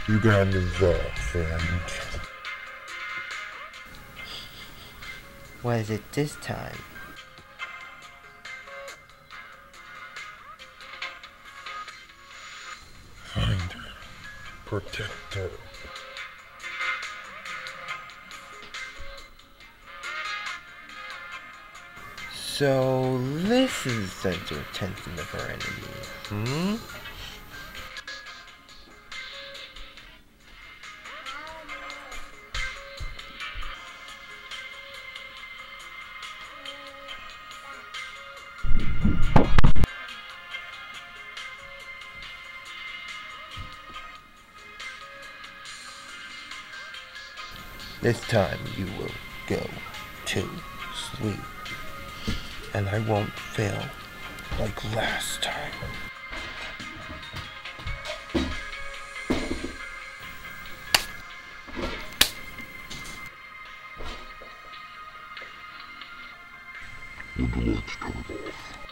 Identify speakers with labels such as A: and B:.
A: You got me there, friend.
B: What is it this time?
A: Find her. Protect her.
B: So this is the center of attention of our enemy, This time you will go to sleep, and I won't fail like last time.
A: When the lights turn off,